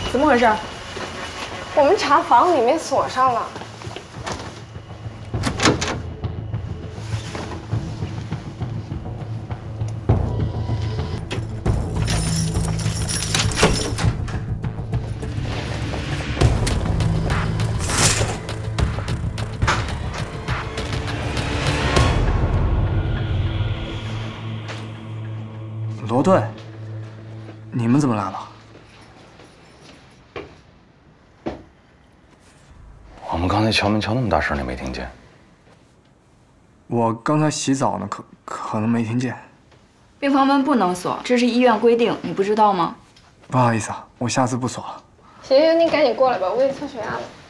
怎么回事？ 我们查房里面锁上了。 罗队，你们怎么来了？ 我们刚才敲门敲那么大声，你没听见？ 我刚才洗澡呢，可能没听见。 病房门不能锁，这是医院规定，你不知道吗？ 不好意思啊，我下次不锁了。 行，你赶紧过来吧，我也测血压了。